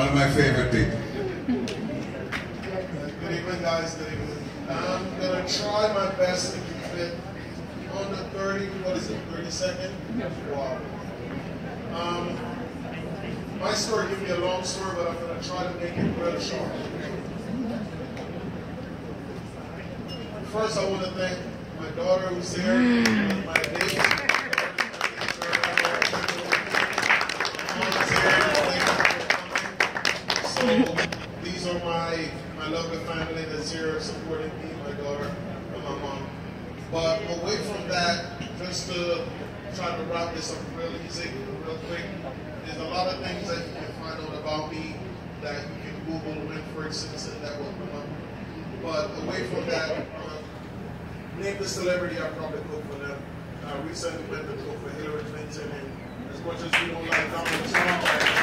of my favorite people. Good evening, guys. Good evening. I'm going to try my best to keep it on the 30-second? Wow. My story can be a long story, but I'm going to try to make it real short. First, I want to thank my daughter who's here, my baby. So these are my lovely family that's here supporting me, my daughter, and my mom. But away from that, just to try to wrap this up real easy, real quick, there's a lot of things that you can find out about me that you can Google Winfred Simpson, that will come up. But away from that, name the celebrity I probably cook for them. I recently went to cook for Hillary Clinton, and as much as we don't like Donald Trump,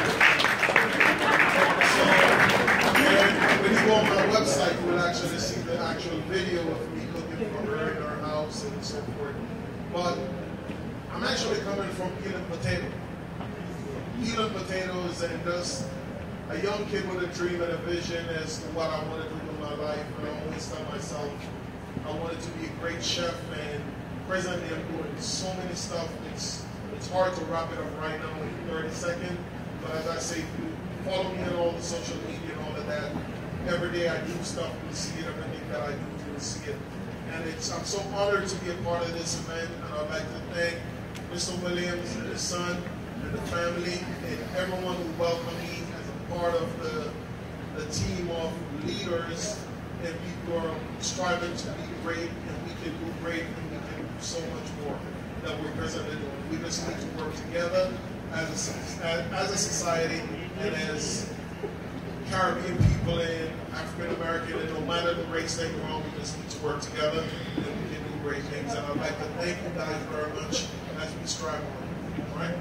when you go on my website, you will actually see the actual video of me cooking for her in her house and so forth. But I'm actually coming from peeling potatoes. Peeling potatoes and just a young kid with a dream and a vision as to what I want to do with my life. And I always tell myself I wanted to be a great chef, and presently I'm doing so many stuff. It's hard to wrap it up right now in 30 seconds. But as I say, follow me on all the social media and all of that. Every day I do stuff, you'll see it. Everything that I do, you'll see it. And I'm so honored to be a part of this event, and I'd like to thank Mr. Williams and his son and the family and everyone who welcomed me as a part of the team of leaders and people who are striving to be great, and we can do great, and we can do so much more that we're presently doing. We just need to work together as a society and as Caribbean people and African American, and no matter the race that you're on, we just need to work together and we can do great things. And I'd like to thank you guys very much as we strive on. All right?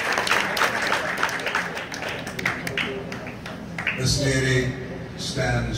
This lady stands